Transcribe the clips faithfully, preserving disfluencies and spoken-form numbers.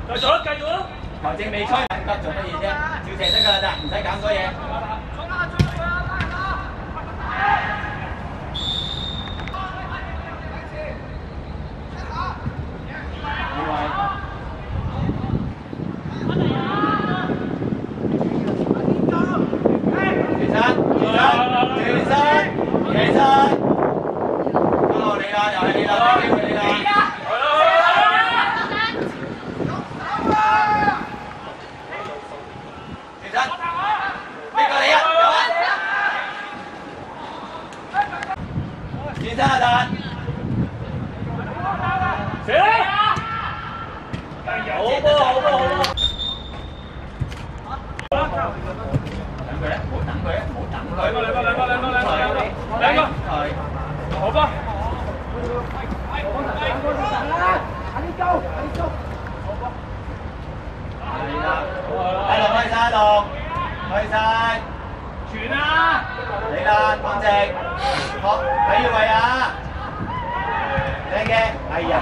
繼續啦，繼續啦！ 球證未吹，急做乜嘢啫？照射得㗎啦，唔使搞咁多嘢。其實，其實，其實，到你啦，又係你啦，俾機會你啦。 轉身啊！達，射！好波，好波，好波！等佢咧，唔好等佢咧，唔好等佢。兩個，兩個，兩個，兩個，兩個，兩個，係。好波！係啦，阿龍開晒，阿龍開晒。 傳啦！你啦，講直，學睇要位啊！靚嘅，係啊！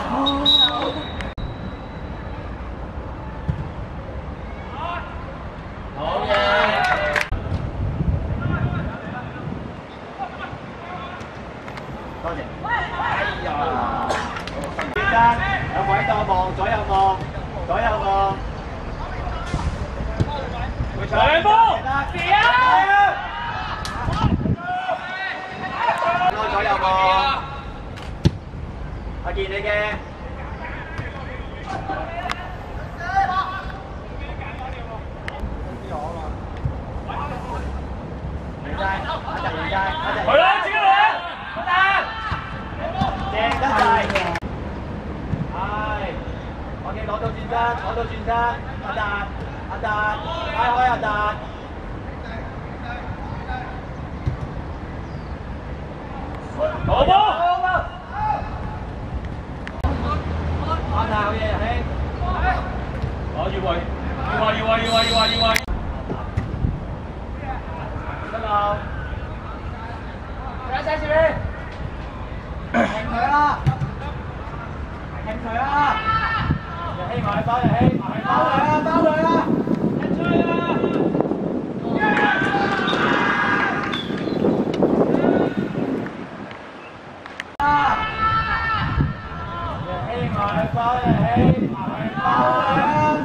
好嘢！多謝。哎呀！轉身，有位度望，左右望，左右望。 長波，射啊！左右望，阿健你嘅，明晒，阿澤明晒，阿澤。係啦，自己嚟啊！阿澤，正得滯。係，我見攞到轉身，攞到轉身，阿澤。 阿達，拉開阿達。好波！阿達好嘢，兄。我要位，要位，要位，要位，要位，要位。得啦。睇下小邊。停佢啦！停佢啦！日希埋包，日希埋包佢啦，包佢啦！ 包人氣，包人